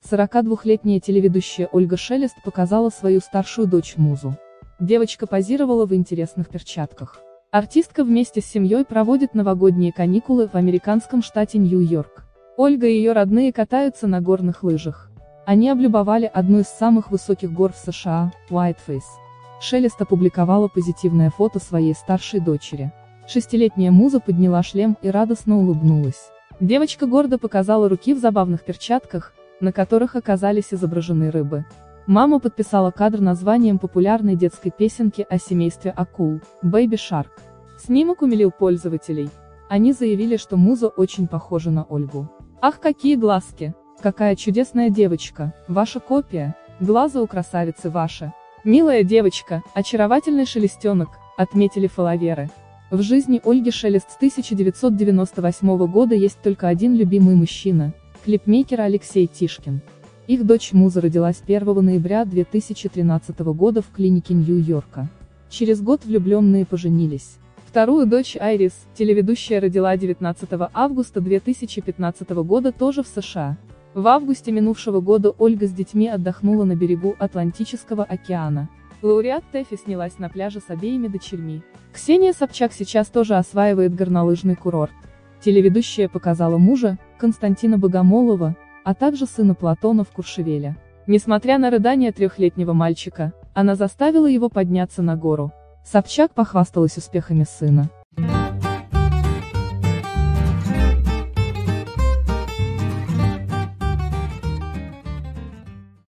42-летняя телеведущая Ольга Шелест показала свою старшую дочь Музу. Девочка позировала в интересных перчатках. Артистка вместе с семьей проводит новогодние каникулы в американском штате Нью-Йорк. Ольга и ее родные катаются на горных лыжах. Они облюбовали одну из самых высоких гор в США – Уайтфейс. Шелест опубликовала позитивное фото своей старшей дочери. Шестилетняя Муза подняла шлем и радостно улыбнулась. Девочка гордо показала руки в забавных перчатках, на которых оказались изображены рыбы. Мама подписала кадр названием популярной детской песенки о семействе акул «Baby Shark». Снимок умилил пользователей. Они заявили, что Муза очень похожа на Ольгу. «Ах, какие глазки! Какая чудесная девочка! Ваша копия! Глаза у красавицы ваши! Милая девочка, очаровательный шелестенок», отметили фолловеры. В жизни Ольги Шелест с 1998 года есть только один любимый мужчина – клипмейкер Алексей Тишкин. Их дочь Муза родилась 1 ноября 2013 года в клинике Нью-Йорка. Через год влюбленные поженились. Вторую дочь Айрис, телеведущая, родила 19 августа 2015 года тоже в США. В августе минувшего года Ольга с детьми отдохнула на берегу Атлантического океана. Лауреат ТЭФИ снялась на пляже с обеими дочерьми. Ксения Собчак сейчас тоже осваивает горнолыжный курорт. Телеведущая показала мужа, Константина Богомолова, а также сына Платона в Куршевеле. Несмотря на рыдания трехлетнего мальчика, она заставила его подняться на гору. Собчак похвасталась успехами сына.